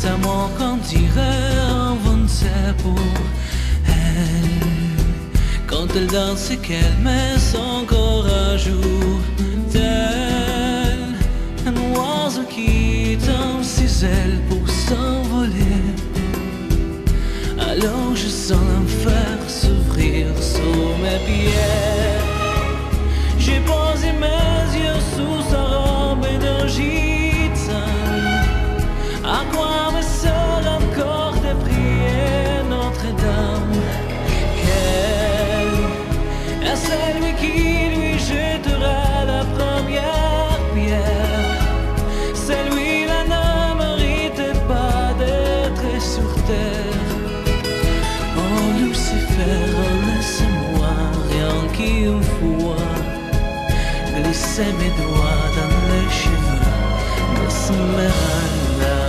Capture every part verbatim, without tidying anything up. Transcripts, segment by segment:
à moi qu'on dirait un vingt-sept pour elle. Quand elle danse et qu'elle met son corps à jour, tel un oiseau qui tend ses ailes pour s'envoler. Alors je sens l'enfer s'ouvrir sous mes pieds. J'ai posé mes yeux sous sa robe de gitane. À quoi me sert encore de prier Notre-Dame? Quel est celui qui lui jettera la première pierre? Celui-là ne mérite pas d'être sur terre. Oh Lucifer, laisse-moi rien qu'une fois glisser mes doigts dans les cheveux de Esmeralda.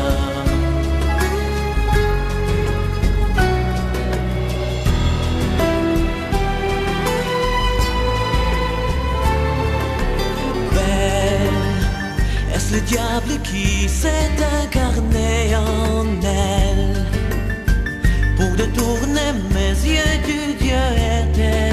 Belle, est-ce le diable qui s'est incarné en elle pour détourner mes yeux du Dieu éternel?